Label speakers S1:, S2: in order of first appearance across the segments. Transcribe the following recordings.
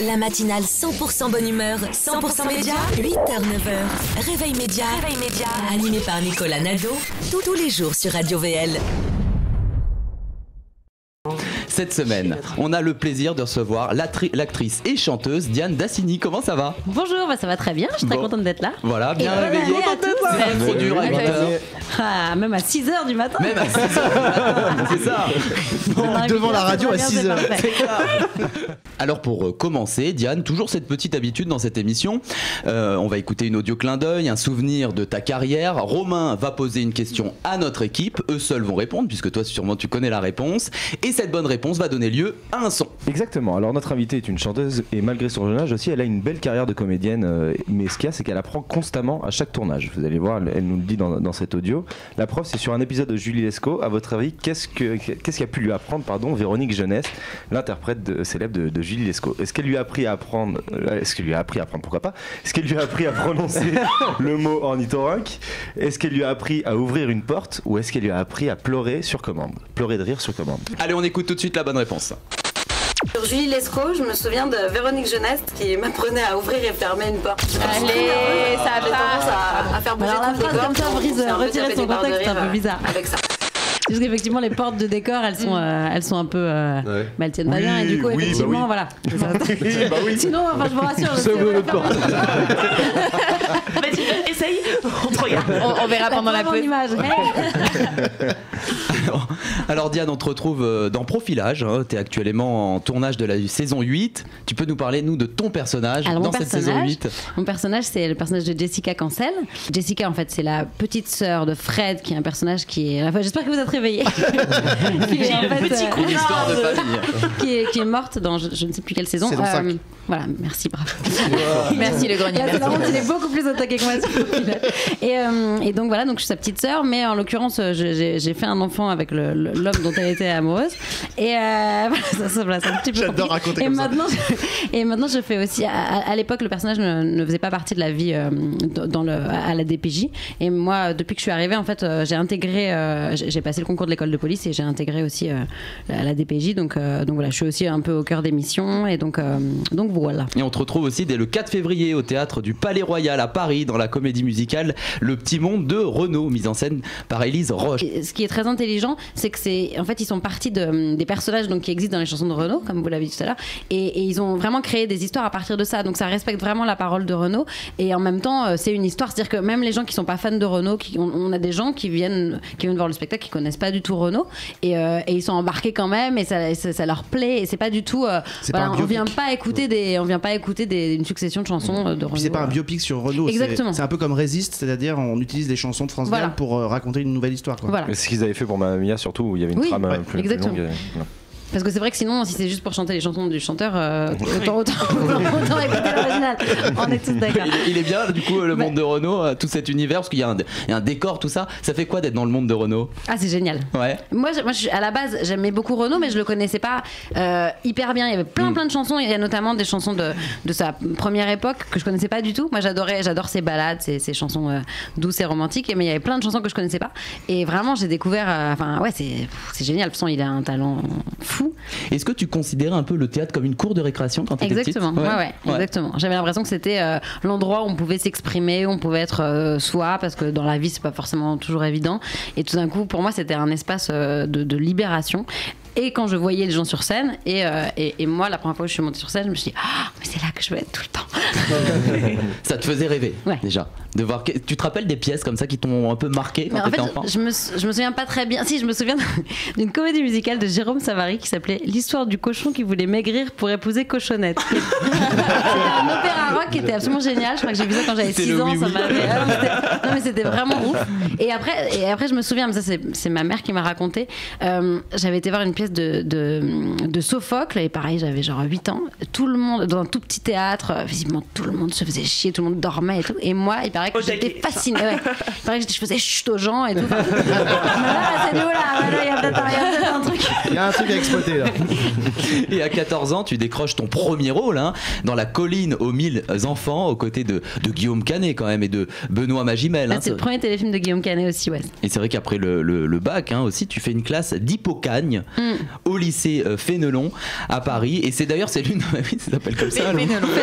S1: La matinale 100% bonne humeur, 100% média, 8h-9h. Réveil média, animé par Nicolas Nadeau, tous les jours sur Radio VL.
S2: Cette semaine, on a le plaisir de recevoir l'actrice et chanteuse Diane Dassini. Comment ça va?
S3: Bonjour, ça va très bien, je suis très contente d'être là.
S2: Voilà, bien réveillée.
S3: C'est
S2: trop dur à 8h.
S3: Ah, même à 6h du matin.
S2: Même à 6h du matin, c'est ça.
S4: Devant la radio à 6h.
S2: Alors pour commencer, Diane, toujours cette petite habitude dans cette émission. On va écouter une audio clin d'œil, un souvenir de ta carrière. Romain va poser une question à notre équipe. Eux seuls vont répondre, puisque toi sûrement tu connais la réponse. Et cette bonne réponse va donner lieu à un son.
S4: Exactement. Alors notre invitée est une chanteuse et malgré son jeune âge aussi, elle a une belle carrière de comédienne. Mais ce qu'il y a, c'est qu'elle apprend constamment à chaque tournage. Vous allez voir, elle nous le dit dans cet audio. La preuve, c'est sur un épisode de Julie Lescaut. À votre avis, qu'est-ce qu'a pu lui apprendre, Véronique Jeunesse, l'interprète célèbre de Julie Lescaut? Est-ce qu'elle lui a appris à apprendre pourquoi pas? Est-ce qu'elle lui a appris à prononcer le mot ornithorynque? Est-ce qu'elle lui a appris à ouvrir une porte? Ou est-ce qu'elle lui a appris à pleurer sur commande? Pleurer de rire sur commande.
S2: Allez, on écoute tout de suite la bonne réponse.
S5: Sur Julie Lescaut, je me souviens de Véronique Jeunesse qui m'apprenait à ouvrir et fermer une porte.
S3: Allez, ça
S5: J'ai tendance à faire bouger
S3: alors la
S5: tout le
S3: phrase
S5: décor,
S3: comme ça,
S5: donc
S3: retirer son contexte, c'est un peu bizarre.
S5: Avec ça.
S3: Parce qu'effectivement, les portes de décor, elles sont un peu. Elles tiennent pas bien, et du coup, effectivement, voilà. Sinon, enfin, je vous rassure.
S4: Ça ouvre une porte.
S6: Vas-y, essaye, on te regarde.
S3: On verra pendant la pause.
S2: Alors Diane, on te retrouve dans Profilage. Tu es actuellement en tournage de la saison 8. Tu peux nous parler, de ton personnage dans cette saison 8?
S3: Mon personnage, c'est le personnage de Jessica Cancel. Jessica, en fait, c'est la petite sœur de Fred, qui est un personnage qui est... Enfin, j'espère que vous êtes réveillés.
S6: J'ai le petit coup
S2: Une histoire de famille.
S3: qui est morte dans je ne sais plus quelle saison.
S4: Saison 5.
S3: Voilà, merci, bravo.
S6: Merci le grenier.
S3: La honte, il est beaucoup plus au taquet que moi. Et donc voilà, donc je suis sa petite sœur, mais en l'occurrence, j'ai fait un enfant avec l'homme dont elle était amoureuse. Et voilà, c'est un petit peu
S4: J'adore raconter comme
S3: ça. Et maintenant, je fais aussi. À l'époque, le personnage ne faisait pas partie de la vie à la DPJ. Et moi, depuis que je suis arrivée, en fait, j'ai intégré. J'ai passé le concours de l'école de police et j'ai intégré aussi la DPJ. Donc voilà, je suis aussi un peu au cœur des missions. Et donc voilà.
S2: Et on te retrouve aussi dès le 4 février au théâtre du Palais Royal à Paris dans la comédie musicale Le Petit Monde de Renaud, mise en scène par Élise Roche.
S3: Et ce qui est très intelligent, c'est que en fait, ils sont partis des personnages donc, qui existent dans les chansons de Renaud, comme vous l'avez dit tout à l'heure, et ils ont vraiment créé des histoires à partir de ça. Donc ça respecte vraiment la parole de Renaud, et en même temps, c'est une histoire. C'est-à-dire que même les gens qui sont pas fans de Renaud, on a des gens qui viennent voir le spectacle, qui connaissent pas du tout Renaud, et ils sont embarqués quand même, et ça leur plaît. Et c'est pas du tout. On vient pas écouter une succession de chansons de Renaud.
S7: Puis c'est pas un biopic sur Renaud.
S3: Exactement.
S7: C'est un peu comme Résiste, c'est-à-dire on utilise des chansons de France Gall pour raconter une nouvelle histoire.
S3: Voilà.
S4: C'est ce qu'ils avaient fait pour Mamma Mia, surtout où il y avait une trame plus longue.
S3: Parce que c'est vrai que sinon, si c'est juste pour chanter les chansons du chanteur, autant écouter l'original. On est tous d'accord.
S2: Il est bien, du coup, le monde de Renaud, tout cet univers, parce qu'il y a un décor, tout ça. Ça fait quoi d'être dans le monde de Renaud?
S3: Ah, c'est génial.
S2: Ouais.
S3: Moi, à la base, j'aimais beaucoup Renaud, mais je le connaissais pas hyper bien. Il y avait plein de chansons. Il y a notamment des chansons de sa première époque que je connaissais pas du tout. Moi, j'adore ses ballades, ses chansons douces et romantiques. Mais il y avait plein de chansons que je connaissais pas. Et vraiment, j'ai découvert. C'est génial. De toute façon, il a un talent fou.
S2: Est-ce que tu considérais un peu le théâtre comme une cour de récréation quand tu étais petite?
S3: Exactement. J'avais l'impression que c'était l'endroit où on pouvait s'exprimer, où on pouvait être soi, parce que dans la vie, c'est pas forcément toujours évident. Et tout d'un coup, pour moi, c'était un espace de libération. Et quand je voyais les gens sur scène, et moi, la première fois que je suis montée sur scène, je me suis dit, mais c'est là que je veux être tout le temps.
S2: Ça te faisait rêver, déjà, de voir. Tu te rappelles des pièces comme ça qui t'ont un peu marqué quand t'étais enfant?
S3: Je me souviens pas très bien. Si, je me souviens d'une comédie musicale de Jérôme Savary qui s'appelait L'histoire du cochon qui voulait maigrir pour épouser Cochonnette. C'était un opéra rock qui était absolument génial. Je crois que j'ai vu ça quand j'avais 6 ans. Ça m'avait... Non, mais c'était vraiment ouf. Et après, je me souviens, mais ça, c'est ma mère qui m'a raconté. J'avais été voir une pièce de Sophocle, et pareil, j'avais genre 8 ans. Tout le monde, dans un tout petit théâtre, visiblement tout le monde se faisait chier, tout le monde dormait et tout. Et moi, il paraît que j'étais fascinée. Il paraît que je faisais chut aux gens et tout. Mais là, c'est nous là, il y a peut-être un truc.
S7: Il y a un truc à exploiter là.
S2: Et à 14 ans, tu décroches ton premier rôle dans La Colline aux 1000 enfants, aux côtés de Guillaume Canet quand même et de Benoît Magimel.
S3: C'est le premier téléfilm de Guillaume Canet aussi, ouais.
S2: Et c'est vrai qu'après le bac aussi, tu fais une classe d'Hippocagne. au lycée Fénelon à Paris. Et c'est d'ailleurs, c'est l'une. Oui, ça s'appelle comme ça.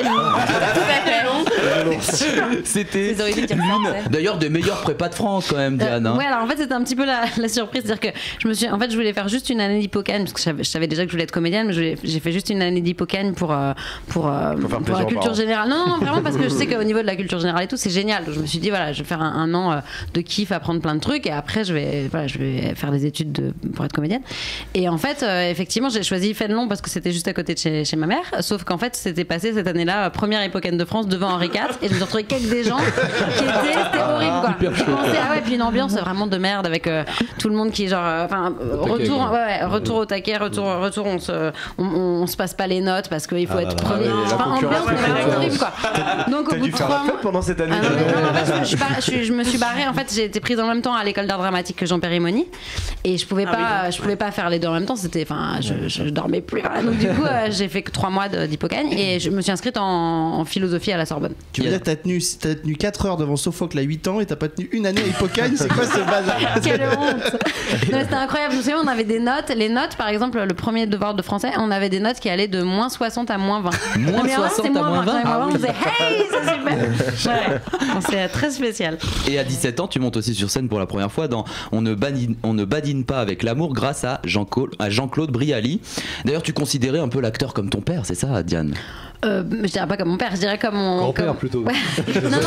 S2: C'était l'une d'ailleurs des meilleures prépas de France quand même, Diane.
S3: Ouais, alors en fait c'était un petit peu la surprise, c'est-à-dire que je voulais faire juste une année d'Hippocagne parce que je savais déjà que je voulais être comédienne, mais j'ai fait juste une année d'Hippocagne pour la culture générale. Non, vraiment parce que je sais qu'au niveau de la culture générale et tout, c'est génial. Donc je me suis dit voilà, je vais faire un an de kiff, apprendre plein de trucs et après je vais faire des études pour être comédienne. Et en fait, effectivement, j'ai choisi Fénelon parce que c'était juste à côté de chez ma mère. Sauf qu'en fait, c'était passé cette année-là, première Hippocagne de France devant Henri IV, et je me suis retrouvée qu'avec des gens c'était horrible quoi. Puis une ambiance vraiment de merde avec tout le monde qui est genre, retour au taquet, retour on se passe pas les notes parce qu'il faut être premier. Ambiance horrible quoi. Donc au bout de 3 mois
S4: pendant cette année.
S3: Je me suis barrée. En fait, j'ai été prise en même temps à l'école d'art dramatique que Jean Périmonie et je pouvais pas faire les deux en même temps. Je dormais plus. Donc du coup, j'ai fait que 3 mois d'Hippocagne et je me suis inscrite en philosophie à la Sorbonne.
S7: Tu veux dire que t'as tenu 4 heures devant Sophocle à 8 ans et t'as pas tenu une année à Hippocagne? C'est quoi ce bazar?
S3: Quelle honte! Non, c'était incroyable. Je me souviens, on avait des notes. Les notes, par exemple, le premier devoir de français, on avait des notes qui allaient de moins 60 à moins 20.
S2: Moins 60 à moins 20?
S3: On disait hey, c'est super! C'est très spécial.
S2: Et à 17 ans, tu montes aussi sur scène pour la première fois dans On ne badine pas avec l'amour grâce à Jean-Claude Brialy. D'ailleurs, tu considérais un peu l'acteur comme ton père, c'est ça, Diane?
S3: Je dirais pas comme mon père, je dirais comme mon
S8: grand-père plutôt.
S3: Ouais. Non,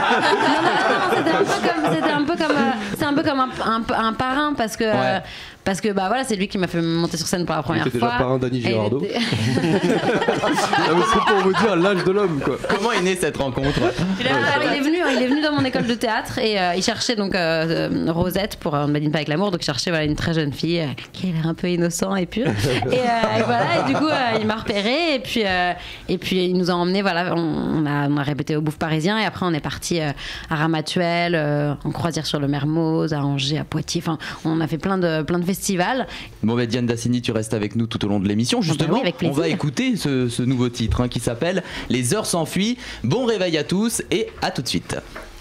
S3: c'est un peu comme un parrain parce que bah voilà, c'est lui qui m'a fait monter sur scène pour la première fois.
S8: C'était déjà parrain d'Annie Girardot. C'est pour vous dire l'âge de l'homme quoi.
S2: Comment est née cette rencontre?
S3: Il est venu dans mon école de théâtre et il cherchait donc Rosette pour On ne badine pas avec l'amour, donc il cherchait une très jeune fille qui a l'air un peu innocent et pur. Et voilà, et du coup il m'a repéré et puis il nous a emmenés, voilà, on a répété au Bouffe Parisien et après on est parti à Ramatuelle, en croisière sur le Mermoz, à Angers, à Poitiers. Enfin, on a fait plein de festivals.
S2: Bon, bah, Diane Dassini, tu restes avec nous tout au long de l'émission. Justement, on va écouter ce nouveau titre qui s'appelle Les heures s'enfuient. Bon réveil à tous et à tout de suite.